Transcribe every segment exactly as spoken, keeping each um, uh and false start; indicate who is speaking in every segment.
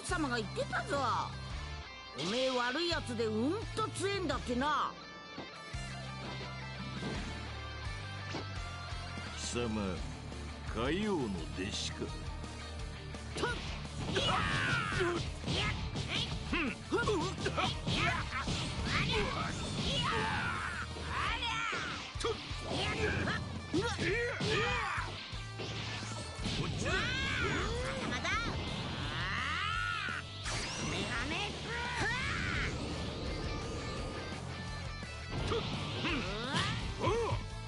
Speaker 1: 王様が言ってたぞ。おめえ悪いやつでうんと強えんだってな。
Speaker 2: 貴様海王の弟子か。
Speaker 1: とっいやーいやふんふんありゃありゃありゃとっいやうわうわこっちだまだメガネとっおお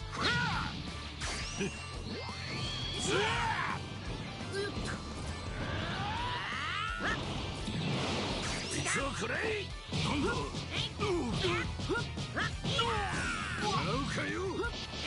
Speaker 2: そうくらいなんだ。笑うかよ。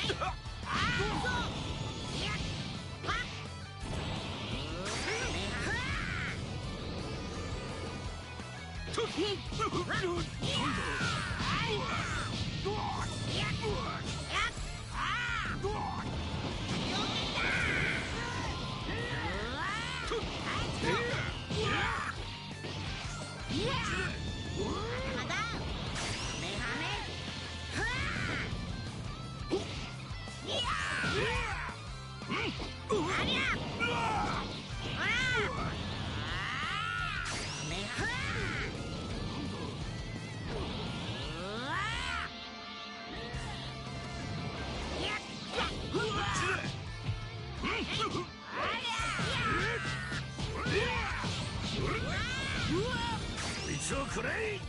Speaker 2: そうくらい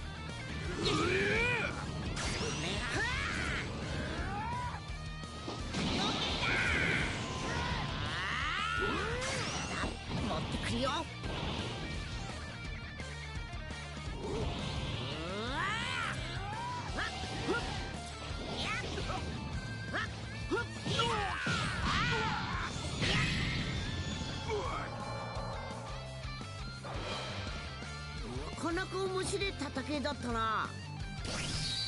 Speaker 1: 持ってくるよ。なかなか面白い戦いだったな。